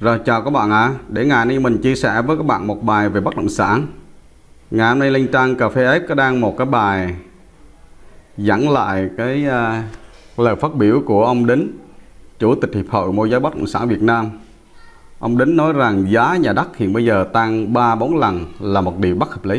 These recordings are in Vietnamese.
Rồi chào các bạn ạ. Để ngày nay mình chia sẻ với các bạn một bài về bất động sản. Ngày hôm nay lên trang Cà Phê X có đăng một cái bài dẫn lại cái lời phát biểu của ông Đính, Chủ tịch Hiệp hội Môi giới bất động sản Việt Nam. Ông Đính nói rằng giá nhà đất hiện bây giờ tăng 3-4 lần là một điều bất hợp lý.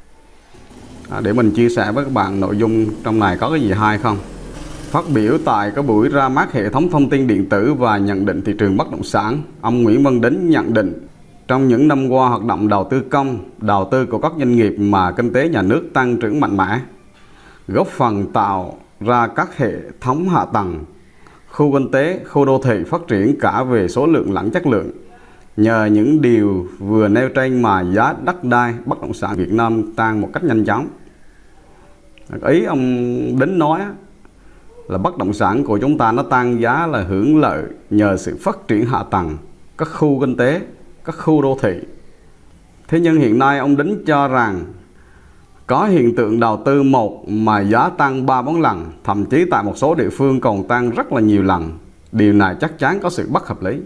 Để mình chia sẻ với các bạn nội dung trong này có cái gì hay không. Phát biểu tại cái buổi ra mắt hệ thống thông tin điện tử và nhận định thị trường bất động sản, ông Nguyễn Văn Đính nhận định trong những năm qua hoạt động đầu tư công, đầu tư của các doanh nghiệp mà kinh tế nhà nước tăng trưởng mạnh mẽ, góp phần tạo ra các hệ thống hạ tầng, khu kinh tế, khu đô thị phát triển cả về số lượng lẫn chất lượng. Nhờ những điều vừa nêu trên mà giá đất đai bất động sản Việt Nam tăng một cách nhanh chóng. Ý ông Đính nói là bất động sản của chúng ta nó tăng giá là hưởng lợi nhờ sự phát triển hạ tầng, các khu kinh tế, các khu đô thị. Thế nhưng hiện nay ông Đính cho rằng có hiện tượng đầu tư một mà giá tăng 3-4 lần, thậm chí tại một số địa phương còn tăng rất là nhiều lần. Điều này chắc chắn có sự bất hợp lý.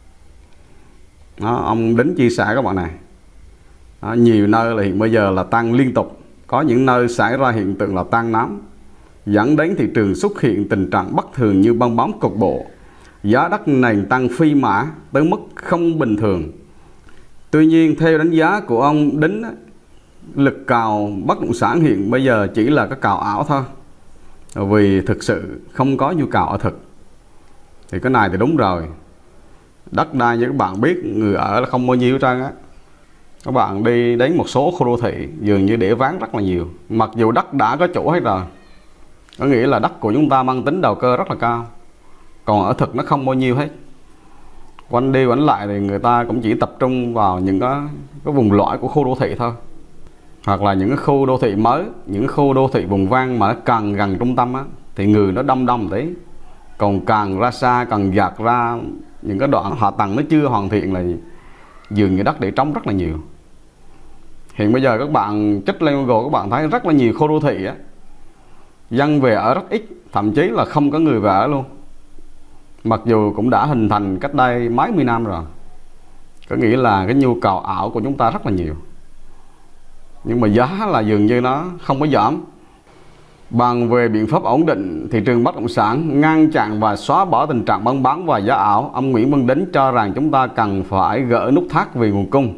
Đó, ông Đính chia sẻ các bạn này. Đó, nhiều nơi là hiện bây giờ là tăng liên tục, có những nơi xảy ra hiện tượng là tăng nóng, dẫn đến thị trường xuất hiện tình trạng bất thường như bong bóng cục bộ. Giá đất nền tăng phi mã tới mức không bình thường. Tuy nhiên theo đánh giá của ông Đính, lực cào bất động sản hiện bây giờ chỉ là cái cào ảo thôi, vì thực sự không có nhu cầu ở thực. Thì cái này thì đúng rồi. Đất đai như các bạn biết, người ở là không bao nhiêu hết trơn á. Các bạn đi đến một số khu đô thị dường như để ván rất là nhiều, mặc dù đất đã có chủ hết rồi. Có nghĩa là đất của chúng ta mang tính đầu cơ rất là cao, còn ở thực nó không bao nhiêu hết. Quanh đi quanh lại thì người ta cũng chỉ tập trung vào những cái vùng lõi của khu đô thị thôi, hoặc là những cái khu đô thị mới, những khu đô thị vùng ven mà càng gần trung tâm á, thì người nó đông đông tí. Còn càng ra xa, càng dạt ra những cái đoạn hạ tầng nó chưa hoàn thiện là dường như đất để trống rất là nhiều. Hiện bây giờ các bạn chích lên Google, các bạn thấy rất là nhiều khu đô thị á, dân về ở rất ít, thậm chí là không có người về ở luôn, mặc dù cũng đã hình thành cách đây mấy mươi năm rồi. Có nghĩa là cái nhu cầu ảo của chúng ta rất là nhiều, nhưng mà giá là dường như nó không có giảm. Bàn về biện pháp ổn định thị trường bất động sản, ngăn chặn và xóa bỏ tình trạng buôn bán và giá ảo, ông Nguyễn Văn Đính cho rằng chúng ta cần phải gỡ nút thắt về nguồn cung.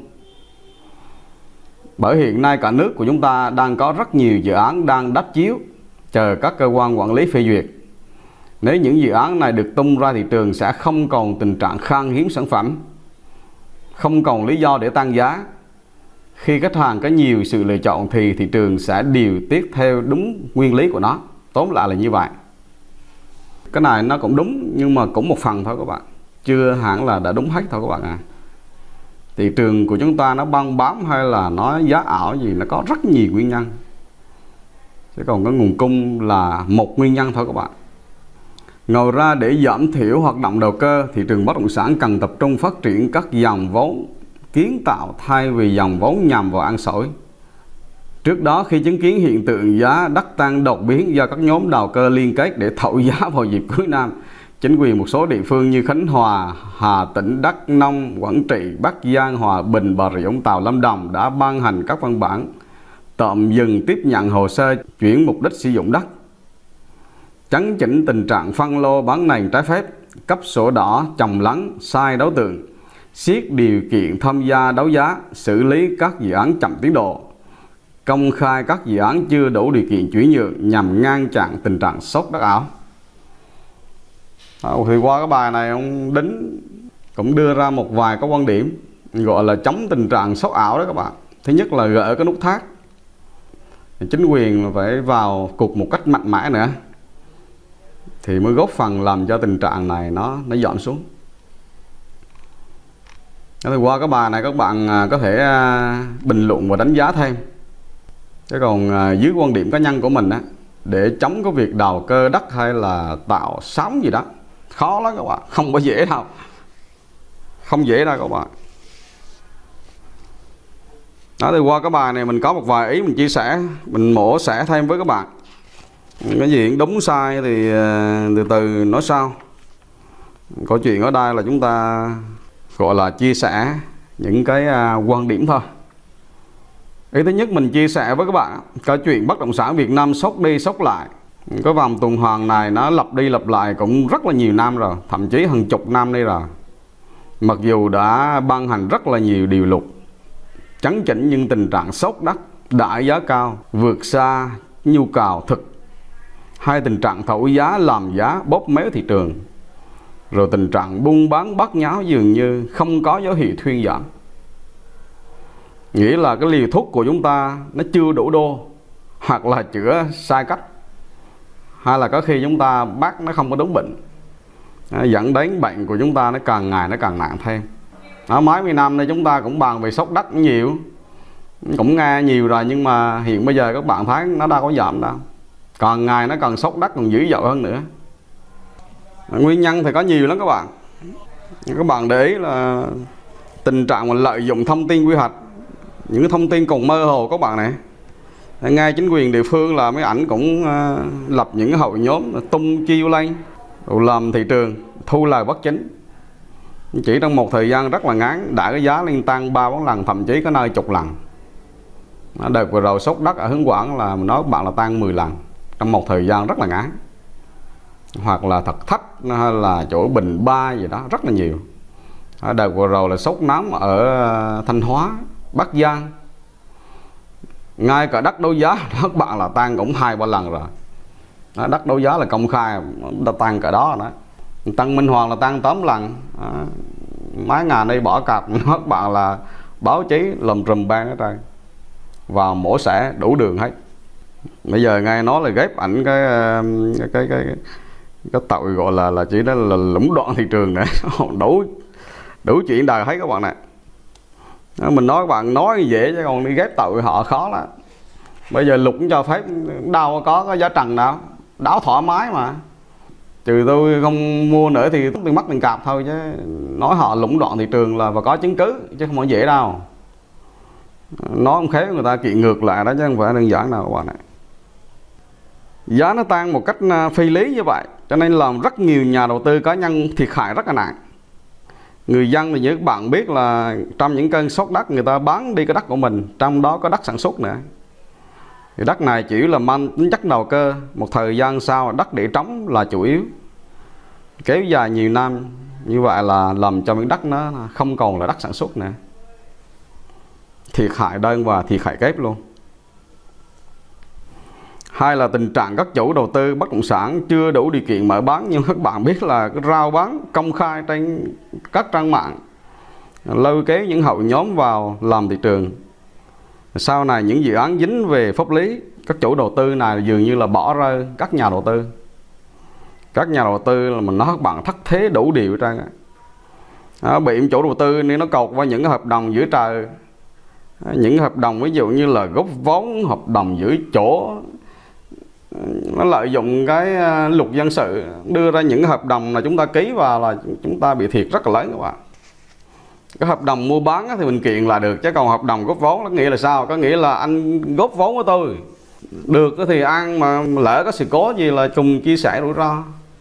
Bởi hiện nay cả nước của chúng ta đang có rất nhiều dự án đang đắp chiếu chờ các cơ quan quản lý phê duyệt. Nếu những dự án này được tung ra thị trường sẽ không còn tình trạng khan hiếm sản phẩm, không còn lý do để tăng giá. Khi khách hàng có nhiều sự lựa chọn thì thị trường sẽ điều tiết theo đúng nguyên lý của nó. Tóm lại là như vậy. Cái này nó cũng đúng nhưng mà cũng một phần thôi các bạn, chưa hẳn là đã đúng hết thôi các bạn à. Thị trường của chúng ta nó băng bám hay là nó giá ảo gì, nó có rất nhiều nguyên nhân, chứ còn cái nguồn cung là một nguyên nhân thôi các bạn. Ngoài ra, để giảm thiểu hoạt động đầu cơ, thị trường bất động sản cần tập trung phát triển các dòng vốn kiến tạo thay vì dòng vốn nhằm vào ăn xổi. Trước đó, khi chứng kiến hiện tượng giá đất tăng đột biến do các nhóm đầu cơ liên kết để thổi giá vào dịp cuối năm, chính quyền một số địa phương như Khánh Hòa, Hà Tĩnh, Đắk Nông, Quảng Trị, Bắc Giang, Hòa Bình, Bà Rịa Vũng Tàu, Lâm Đồng đã ban hành các văn bản tạm dừng tiếp nhận hồ sơ chuyển mục đích sử dụng đất, chấn chỉnh tình trạng phân lô bán nền trái phép, cấp sổ đỏ trồng lấn sai đối tượng, siết điều kiện tham gia đấu giá, xử lý các dự án chậm tiến độ, công khai các dự án chưa đủ điều kiện chuyển nhượng nhằm ngăn chặn tình trạng sốt đất ảo. Thì qua cái bài này ông Đính cũng đưa ra một vài cái quan điểm gọi là chống tình trạng sốt ảo đó các bạn. Thứ nhất là gỡ cái nút thắt, chính quyền phải vào cuộc một cách mạnh mẽ nữa thì mới góp phần làm cho tình trạng này nó dọn xuống. Thì qua cái bài này các bạn có thể bình luận và đánh giá thêm. Chứ còn dưới quan điểm cá nhân của mình á, để chống cái việc đầu cơ đất hay là tạo sóng gì đó khó lắm các bạn, không có dễ đâu, không dễ đâu các bạn. Đó, thì qua cái bài này mình có một vài ý mình chia sẻ, mình mổ xẻ thêm với các bạn. Cái gì đúng sai thì từ từ nói sau. Câu chuyện ở đây là chúng ta gọi là chia sẻ những cái quan điểm thôi. Ý thứ nhất mình chia sẻ với các bạn câu chuyện bất động sản Việt Nam sốc đi sốc lại. Cái vòng tuần hoàn này nó lặp đi lặp lại cũng rất là nhiều năm rồi, thậm chí hàng chục năm đây rồi. Mặc dù đã ban hành rất là nhiều điều luật chấn chỉnh, nhưng tình trạng sốt đất, đãi giá cao vượt xa nhu cầu thực, hay tình trạng thổi giá làm giá bóp méo thị trường, rồi tình trạng buôn bán bát nháo dường như không có dấu hiệu thuyên giảm. Nghĩa là cái liều thuốc của chúng ta nó chưa đủ đô, hoặc là chữa sai cách, hay là có khi chúng ta bác nó không có đúng bệnh, dẫn đến bệnh của chúng ta nó càng ngày nó càng nặng thêm. Mấy mươi năm nay chúng ta cũng bàn về sốc đất nhiều, cũng nghe nhiều rồi, nhưng mà hiện bây giờ các bạn thấy nó đâu có giảm đâu, càng ngày nó càng sốc đất còn dữ dội hơn nữa. Nguyên nhân thì có nhiều lắm các bạn. Các bạn để ý là tình trạng mà lợi dụng thông tin quy hoạch, những cái thông tin còn mơ hồ các bạn này. Ngay chính quyền địa phương là mấy ảnh cũng lập những cái hội nhóm tung chiêu lên rồi làm thị trường thu lời bất chính. Chỉ trong một thời gian rất là ngắn đã cái giá lên tăng 3-4 lần, thậm chí có nơi chục lần. Đợt vừa rồi sốt đất ở Hưng Quảng là mình nói các bạn là tăng 10 lần trong một thời gian rất là ngắn. Hoặc là Thật Thách hay là chỗ Bình Ba gì đó rất là nhiều. Đợt vừa rồi là sốt nóng ở Thanh Hóa, Bắc Giang. Ngay cả đất đấu giá các bạn là tăng cũng 2-3 lần rồi. Đất đấu giá là công khai đã tăng cả đó đó. Tăng Minh Hoàng là tăng 8 lần. Mấy ngày đây bỏ cặp các bạn là báo chí lùm trùm ban hết trơn, vào mổ xẻ đủ đường hết. Bây giờ ngay nói là ghép ảnh cái tội gọi là chỉ đó là lũng đoạn thị trường này đủ chuyện đời hết các bạn này. Mình nói các bạn nói dễ chứ còn đi ghép tội họ khó lắm. Bây giờ luật cũng cho phép, đâu có giá trần nào, đáo thoải mái mà. Trừ tôi không mua nữa thì tôi mất tiền cạp thôi, chứ nói họ lũng đoạn thị trường là và có chứng cứ chứ không phải dễ đâu. Nói không khéo người ta kiện ngược lại đó chứ không phải đơn giản nào các bạn này. Giá nó tăng một cách phi lý như vậy cho nên làm rất nhiều nhà đầu tư cá nhân thiệt hại rất là nặng. Người dân thì như các bạn biết là trong những cơn sốt đất người ta bán đi cái đất của mình, trong đó có đất sản xuất nữa. Thì đất này chỉ là mang tính chất đầu cơ, một thời gian sau đất để trống là chủ yếu. Kéo dài nhiều năm như vậy là làm cho miếng đất nó không còn là đất sản xuất nữa. Thiệt hại đơn và thiệt hại kép luôn. Hai là tình trạng các chủ đầu tư bất động sản chưa đủ điều kiện mở bán, nhưng các bạn biết là cái rao bán công khai trên các trang mạng, lôi kéo những hội nhóm vào làm thị trường. Sau này những dự án dính về pháp lý, các chủ đầu tư này dường như là bỏ rơi các nhà đầu tư. Các nhà đầu tư là mình nói các bạn thất thế đủ điều ra. Bị chủ đầu tư nên nó cột vào những cái hợp đồng giữa trời, những hợp đồng ví dụ như là góp vốn, hợp đồng giữ chỗ. Nó lợi dụng cái luật dân sự đưa ra những hợp đồng là chúng ta ký vào là chúng ta bị thiệt rất là lớn các bạn. Cái hợp đồng mua bán thì mình kiện là được, chứ còn hợp đồng góp vốn nó nghĩa là sao? Có nghĩa là anh góp vốn với tôi được thì ăn, mà lỡ có sự cố gì là cùng chia sẻ rủi ro.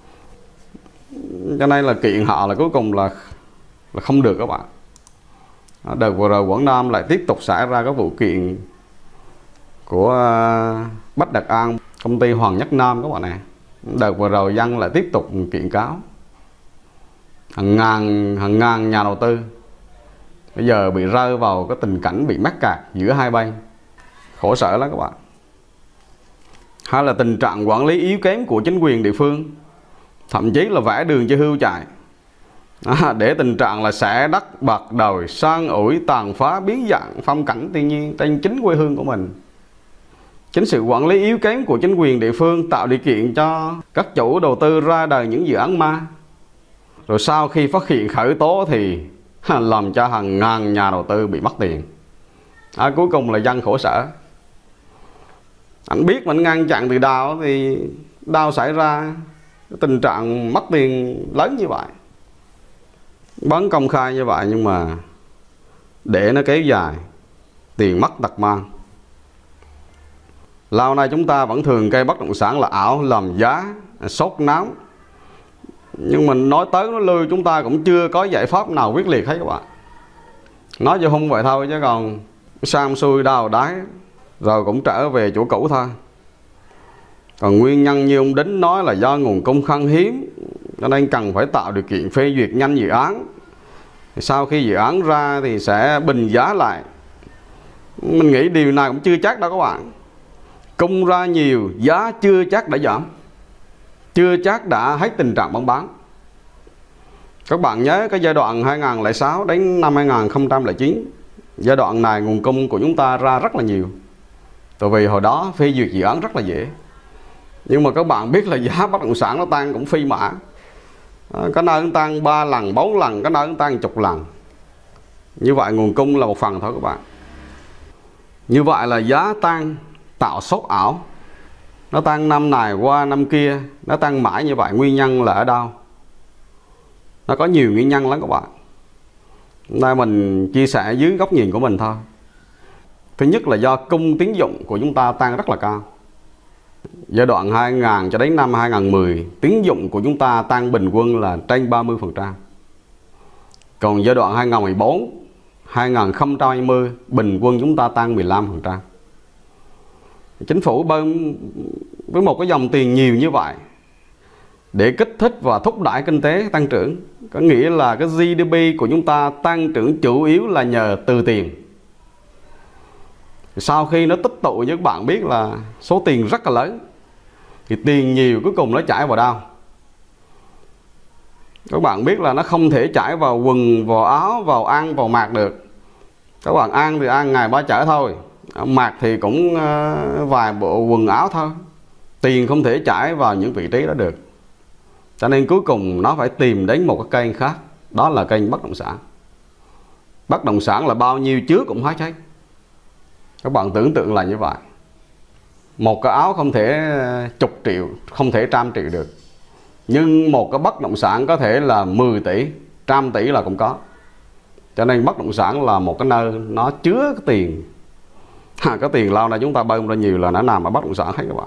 Cho nên là kiện họ là cuối cùng là không được các bạn. Đợt vừa rồi Quảng Nam lại tiếp tục xảy ra cái vụ kiện của Bách Đạt An, công ty Hoàng Nhất Nam các bạn này. Đợt vừa rồi dân lại tiếp tục kiện cáo hàng ngàn nhà đầu tư bây giờ bị rơi vào cái tình cảnh bị mắc cạn giữa hai bên, khổ sở lắm các bạn. Hay là tình trạng quản lý yếu kém của chính quyền địa phương, thậm chí là vẽ đường cho hươu chạy, để tình trạng là xẻ đất bạc đồi, san ủi, tàn phá, biến dạng phong cảnh thiên nhiên trên chính quê hương của mình. Chính sự quản lý yếu kém của chính quyền địa phương tạo điều kiện cho các chủ đầu tư ra đời những dự án ma. Rồi sau khi phát hiện khởi tố thì làm cho hàng ngàn nhà đầu tư bị mất tiền. Cuối cùng là dân khổ sở. Anh biết mình ngăn chặn từ đầu thì đâu xảy ra tình trạng mất tiền lớn như vậy. Bán công khai như vậy nhưng mà để nó kéo dài, tiền mất tật mang. Lâu nay chúng ta vẫn thường cây bất động sản là ảo, làm giá, sốt nóng, Nhưng mình nói tới nói lui chúng ta cũng chưa có giải pháp nào quyết liệt hết các bạn. Nói cho không vậy thôi chứ còn sam xuôi đào đáy rồi cũng trở về chỗ cũ thôi. Còn nguyên nhân như ông Đính nói là do nguồn cung khan hiếm, cho nên cần phải tạo điều kiện phê duyệt nhanh dự án. Sau khi dự án ra thì sẽ bình giá lại. Mình nghĩ điều này cũng chưa chắc đâu các bạn. Cung ra nhiều, giá chưa chắc đã giảm, chưa chắc đã hết tình trạng bong bán. Các bạn nhớ cái giai đoạn 2006 đến năm 2009, giai đoạn này nguồn cung của chúng ta ra rất là nhiều. Tại vì hồi đó phê duyệt dự án rất là dễ. Nhưng mà các bạn biết là giá bất động sản nó tăng cũng phi mã. Cái nơi nó tăng 3 lần, 4 lần, cái nơi nó tăng 10 lần. Như vậy nguồn cung là một phần thôi các bạn. Như vậy là giá tăng tạo sốt ảo. Nó tăng năm này qua năm kia, nó tăng mãi như vậy. Nguyên nhân là ở đâu? Nó có nhiều nguyên nhân lắm các bạn. Hôm nay mình chia sẻ dưới góc nhìn của mình thôi. Thứ nhất là do cung tín dụng của chúng ta tăng rất là cao. Giai đoạn 2000 cho đến năm 2010, tín dụng của chúng ta tăng bình quân là trên 30%. Còn giai đoạn 2014, 2020, bình quân chúng ta tăng 15%. Chính phủ bơm với một cái dòng tiền nhiều như vậy để kích thích và thúc đẩy kinh tế tăng trưởng. Có nghĩa là cái GDP của chúng ta tăng trưởng chủ yếu là nhờ từ tiền. Sau khi nó tích tụ như các bạn biết là số tiền rất là lớn, thì tiền nhiều cuối cùng nó chảy vào đâu? Các bạn biết là nó không thể chảy vào quần, vào áo, vào ăn, vào mặc được. Các bạn ăn thì ăn ngày 3 chở thôi, mặc thì cũng vài bộ quần áo thôi. Tiền không thể chảy vào những vị trí đó được. Cho nên cuối cùng nó phải tìm đến một cái kênh khác. Đó là kênh bất động sản. Bất động sản là bao nhiêu trước cũng hết hết. Các bạn tưởng tượng là như vậy. Một cái áo không thể 10 triệu, không thể 100 triệu được. Nhưng một cái bất động sản có thể là 10 tỷ, 100 tỷ là cũng có. Cho nên bất động sản là một cái nơi nó chứa cái tiền. Cái tiền lao này chúng ta bơm ra nhiều là nó nằm ở bất động sản hết các bạn.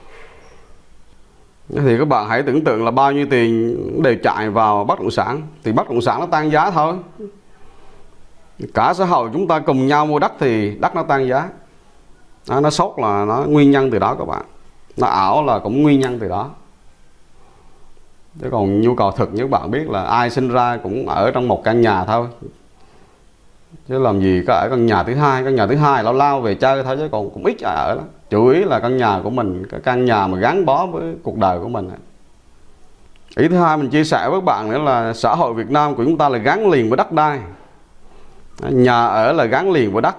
Thì các bạn hãy tưởng tượng là bao nhiêu tiền đều chạy vào bất động sản. Thì bất động sản nó tăng giá thôi. Cả xã hội chúng ta cùng nhau mua đất thì đất nó tăng giá. Nó sốt là nó nguyên nhân từ đó các bạn. Nó ảo là cũng nguyên nhân từ đó. Chứ còn nhu cầu thực như các bạn biết là ai sinh ra cũng ở trong một căn nhà thôi. Chứ làm gì có ở căn nhà thứ hai. Căn nhà thứ hai lao lao về chơi thôi, chứ còn cũng ít ở lắm. Chủ yếu là căn nhà của mình, cái căn nhà mà gắn bó với cuộc đời của mình. Ý thứ hai mình chia sẻ với các bạn nữa là xã hội Việt Nam của chúng ta là gắn liền với đất đai. Nhà ở là gắn liền với đất.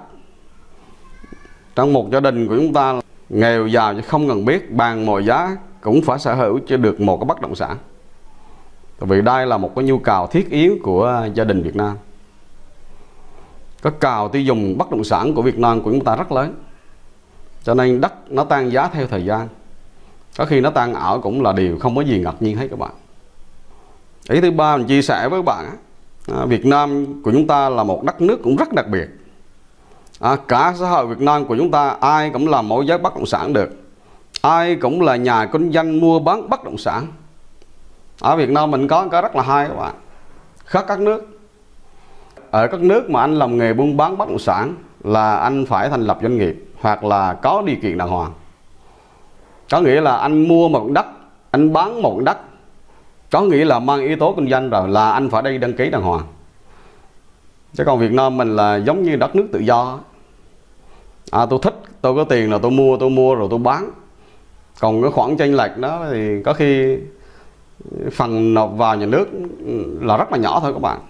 Trong một gia đình của chúng ta nghèo giàu chứ không cần biết, bằng mọi giá cũng phải sở hữu cho được một cái bất động sản. Tại vì đây là một cái nhu cầu thiết yếu của gia đình Việt Nam. Cái cầu tiêu dùng bất động sản của Việt Nam của chúng ta rất lớn. Cho nên đất nó tăng giá theo thời gian. Có khi nó tăng ảo cũng là điều không có gì ngạc nhiên hết các bạn. Ý thứ ba mình chia sẻ với các bạn, Việt Nam của chúng ta là một đất nước cũng rất đặc biệt. Cả xã hội Việt Nam của chúng ta ai cũng làm môi giới bất động sản được. Ai cũng là nhà kinh doanh mua bán bất động sản. Ở Việt Nam mình có cái rất là hay các bạn. Khác các nước. Ở các nước mà anh làm nghề buôn bán bất động sản là anh phải thành lập doanh nghiệp hoặc là có điều kiện đàng hoàng. Có nghĩa là anh mua một đất, anh bán một đất, có nghĩa là mang yếu tố kinh doanh rồi là anh phải đi đăng ký đàng hoàng. Chứ còn Việt Nam mình là giống như đất nước tự do. Tôi thích, tôi có tiền là tôi mua rồi tôi bán. Còn cái khoản chênh lệch đó thì có khi phần nộp vào nhà nước là rất là nhỏ thôi các bạn.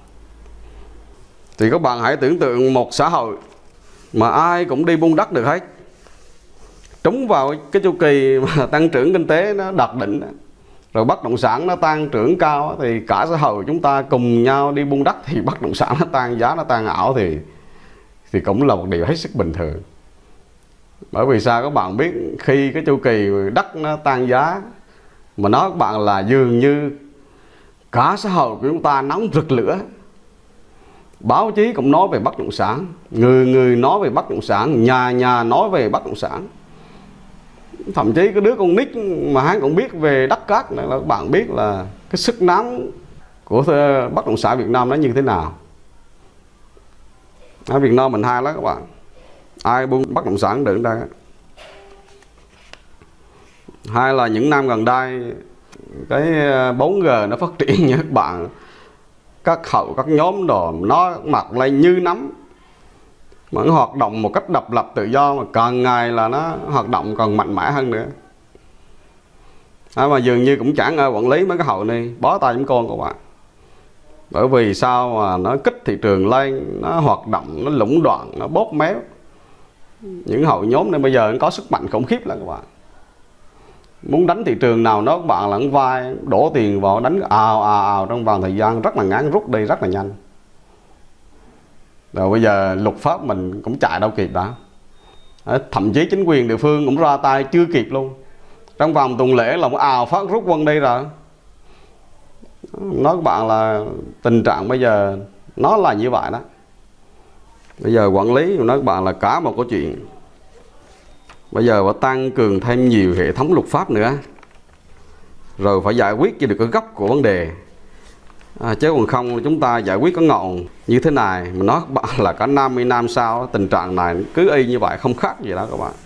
Thì các bạn hãy tưởng tượng một xã hội mà ai cũng đi buôn đất được hết, trúng vào cái chu kỳ mà tăng trưởng kinh tế nó đạt đỉnh đó, rồi bất động sản nó tăng trưởng cao, thì cả xã hội chúng ta cùng nhau đi buôn đất thì bất động sản nó tăng giá, nó tăng ảo thì cũng là một điều hết sức bình thường. Bởi vì sao các bạn biết, khi cái chu kỳ đất nó tăng giá mà nói các bạn là dường như cả xã hội của chúng ta nóng rực lửa. Báo chí cũng nói về bất động sản, người nói về bất động sản, nhà nói về bất động sản. Thậm chí cái đứa con nít mà hắn cũng biết về đất cát này, là các bạn biết là cái sức nóng của bất động sản Việt Nam nó như thế nào. Ở Việt Nam mình hay lắm các bạn, ai buôn bất động sản được đây. Hay là những năm gần đây cái 4G nó phát triển như các bạn, các hậu các nhóm đồ nó mặc lên như nấm, mà nó hoạt động một cách độc lập tự do, mà càng ngày là nó hoạt động còn mạnh mẽ hơn nữa. Mà dường như cũng chẳng ai quản lý mấy cái hậu này, bó tay chúng con các bạn. Bởi vì sao mà nó kích thị trường lên, nó hoạt động, nó lũng đoạn, nó bóp méo. Những hậu nhóm này bây giờ nó có sức mạnh khủng khiếp lắm các bạn. Muốn đánh thị trường nào nó các bạn là vai đổ tiền vào đánh ào trong vòng thời gian rất là ngắn, rút đi rất là nhanh. Rồi bây giờ luật pháp mình cũng chạy đâu kịp đã. Thậm chí chính quyền địa phương cũng ra tay chưa kịp luôn. Trong vòng tuần lễ là ào phát rút quân đi rồi. Nói các bạn là tình trạng bây giờ nó là như vậy đó. Bây giờ quản lý nói các bạn là cả một câu chuyện. Bây giờ phải tăng cường thêm nhiều hệ thống luật pháp nữa, rồi phải giải quyết cho được cái gốc của vấn đề. Chứ còn không chúng ta giải quyết có ngọn như thế này mà nói các bạn là cả 50 năm sau tình trạng này cứ y như vậy, không khác gì đó các bạn.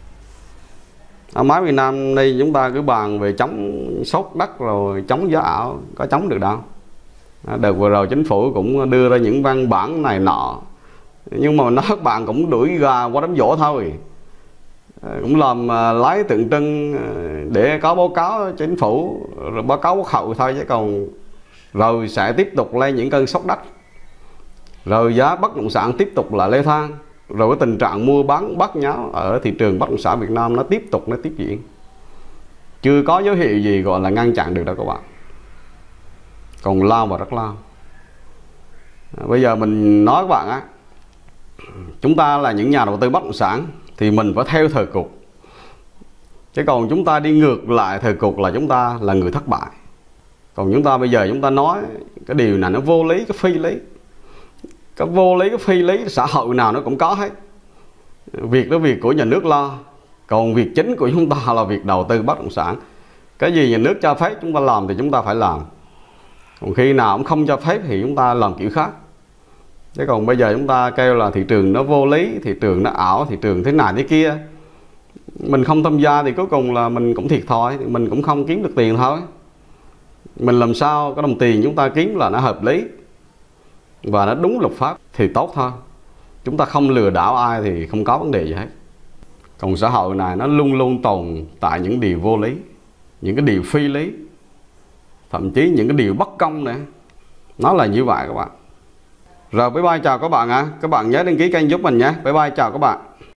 Ở mấy Việt Nam đây chúng ta cứ bàn về chống sốt đất rồi chống giá ảo, có chống được đâu. Đợt vừa rồi chính phủ cũng đưa ra những văn bản này nọ, nhưng mà nói các bạn cũng đuổi gà qua đám dỗ thôi, cũng làm lái tượng trưng để có báo cáo chính phủ rồi báo cáo quốc hội thôi, chứ còn rồi sẽ tiếp tục lên những cơn sốt đất, rồi giá bất động sản tiếp tục là leo thang, rồi cái tình trạng mua bán bắt nháo ở thị trường bất động sản Việt Nam nó tiếp tục nó tiếp diễn, chưa có dấu hiệu gì gọi là ngăn chặn được đâu các bạn, còn lao và rất lao. Bây giờ mình nói các bạn á, chúng ta là những nhà đầu tư bất động sản thì mình phải theo thời cuộc, chứ còn chúng ta đi ngược lại thời cuộc là chúng ta là người thất bại. Còn chúng ta bây giờ chúng ta nói cái điều này nó vô lý, cái phi lý, cái vô lý, cái phi lý, xã hội nào nó cũng có hết. Việc đó việc của nhà nước lo, còn việc chính của chúng ta là việc đầu tư bất động sản. Cái gì nhà nước cho phép chúng ta làm thì chúng ta phải làm, còn khi nào cũng không cho phép thì chúng ta làm kiểu khác. Chứ còn bây giờ chúng ta kêu là thị trường nó vô lý, thị trường nó ảo, thị trường thế này thế kia, mình không tham gia thì cuối cùng là mình cũng thiệt thòi, mình cũng không kiếm được tiền thôi. Mình làm sao cái đồng tiền chúng ta kiếm là nó hợp lý và nó đúng luật pháp thì tốt thôi. Chúng ta không lừa đảo ai thì không có vấn đề gì hết. Còn xã hội này nó luôn luôn tồn tại những điều vô lý, những cái điều phi lý, thậm chí những cái điều bất công nữa. Nó là như vậy các bạn. Rồi bye bye, chào các bạn ạ. Các bạn nhớ đăng ký kênh giúp mình nhé. Bye bye, chào các bạn.